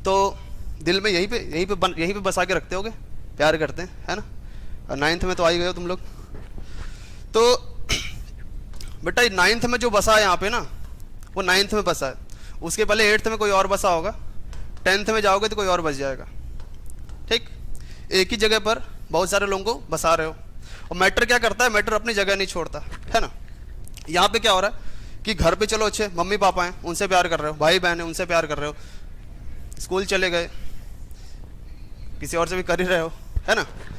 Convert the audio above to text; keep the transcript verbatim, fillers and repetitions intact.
तो दिल में यहीं पे यहीं पे बन यहीं पे बसा के रखते होगे, प्यार करते हैं, है ना। नाइन्थ में तो आ ही गए हो तुम लोग। तो बेटा नाइन्थ में जो बसा है यहाँ पे ना, वो नाइन्थ में बसा है, उसके पहले एट्थ में कोई और बसा होगा, टेंथ में जाओगे तो कोई और बस जाएगा। ठीक, एक ही जगह पर बहुत सारे लोगों को बसा रहे हो। और मैटर क्या करता है, मैटर अपनी जगह नहीं छोड़ता, है ना। यहाँ पे क्या हो रहा है कि घर पे चलो अच्छे मम्मी पापा हैं, उनसे प्यार कर रहे हो, भाई बहन है उनसे प्यार कर रहे हो, स्कूल चले गए किसी और से भी कर ही रहे हो, है ना।